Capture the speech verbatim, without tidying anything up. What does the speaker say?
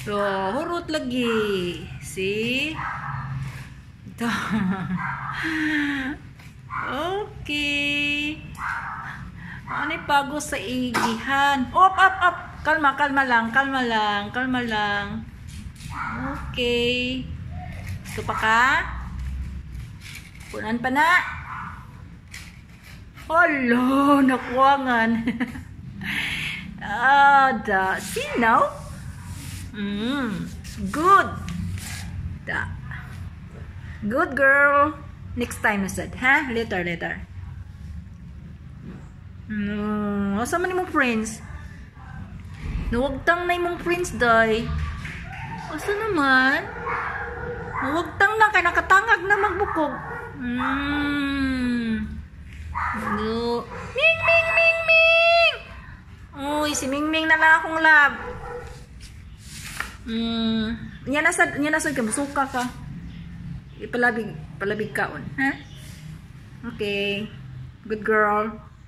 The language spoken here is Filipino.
So, hurot lagi. See? Ito. Okay. Ano pagos sa igihan? Op, up, up. Kalma, kalma lang, kalma lang, kalma lang. Okay. Ito pa ka? Punan pa na. Hello, nakuwangan. Ah, da. See now? Mm, good. Da. Good girl. Next time na sad, ha? Later, later. No, asa man imong friends? Nawagtang na imong friends, day. Asa naman? Nawagtang na kay nakatangag na magbukog. Hmm. No. Ming, ming, ming, ming. Uy, si Ming Ming na lang akong love. Hmm. Nya nasad, nya nasad ka, musuka ka. Ipalabig, palabig kaon, ha? Okay. Good girl.